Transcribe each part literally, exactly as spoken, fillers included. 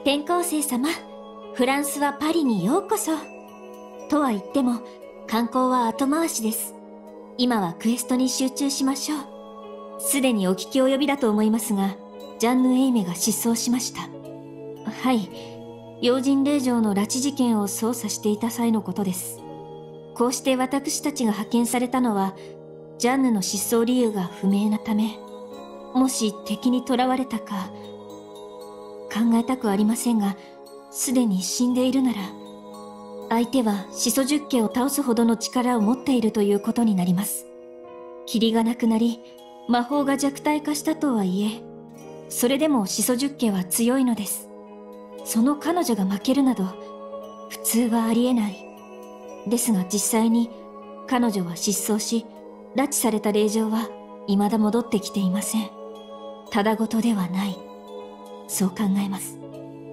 転校生様、フランスはパリにようこそ。とは言っても、観光は後回しです。今はクエストに集中しましょう。すでにお聞き及びだと思いますが、ジャンヌ・エイメが失踪しました。はい、要人令嬢の拉致事件を捜査していた際のことです。こうして私たちが派遣されたのは、ジャンヌの失踪理由が不明なため、もし敵に囚われたか、考えたくありませんが、すでに死んでいるなら、相手は始祖十家を倒すほどの力を持っているということになります。霧がなくなり、魔法が弱体化したとはいえ、それでも始祖十家は強いのです。その彼女が負けるなど、普通はありえない。ですが実際に、彼女は失踪し、拉致された令嬢は未だ戻ってきていません。ただごとではない。そう考えます。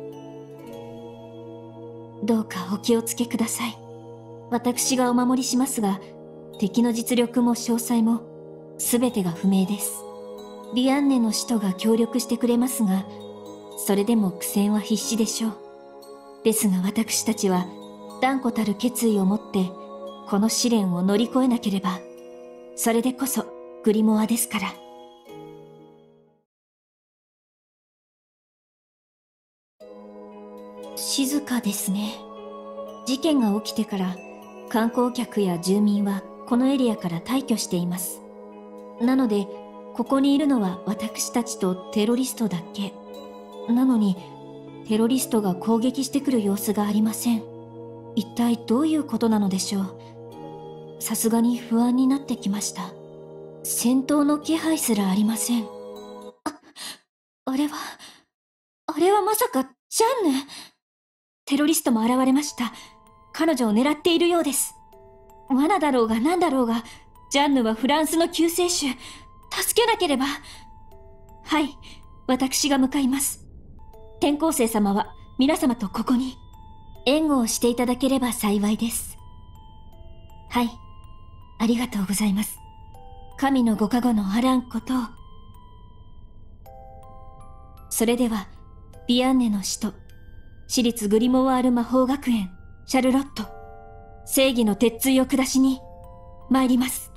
どうかお気をつけください。私がお守りしますが、敵の実力も詳細も全てが不明です。ビアンネの使徒が協力してくれますが、それでも苦戦は必至でしょう。ですが私たちは断固たる決意を持ってこの試練を乗り越えなければ、それでこそグリモアですから。静かですね。事件が起きてから観光客や住民はこのエリアから退去しています。なのでここにいるのは私たちとテロリストだけ。なのにテロリストが攻撃してくる様子がありません。一体どういうことなのでしょう。さすがに不安になってきました。戦闘の気配すらありません。あ、あれは、あれはまさかジャンヌ。テロリストも現れました。彼女を狙っているようです。罠だろうが何だろうが、ジャンヌはフランスの救世主。助けなければ。はい、私が向かいます。転校生様は皆様とここに。援護をしていただければ幸いです。はい、ありがとうございます。神のご加護のあらんことを。それでは、ビアンネの使徒、私立グリモワール魔法学園、シャルロット、正義の鉄槌を下しに、参ります。